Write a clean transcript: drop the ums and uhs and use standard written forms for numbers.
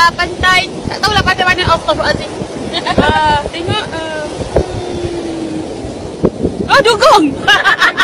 pantai, tak tahulah pantai mana, Astaghfirullahaladzim. Tengok, dugong.